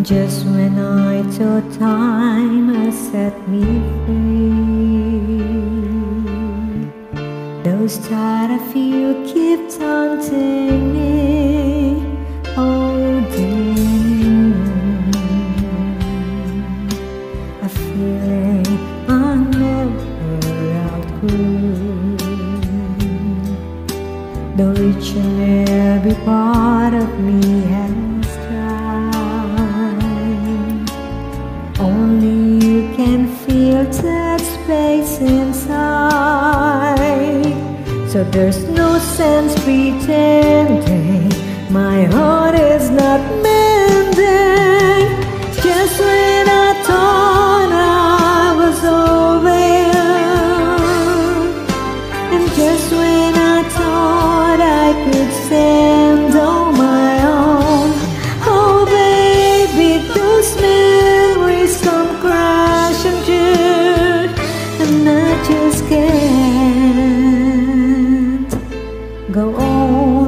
Just when I thought time has set me free, those tired of you keep taunting me, holding a feeling I never outgrew. Though each and every part of me has tried, only you can feel that space inside. So there's no sense pretending my heart is not mending. Just when I thought I was over you, and just when I thought I could stand on my own, oh baby, those memories come crashing through, and I just can't go on.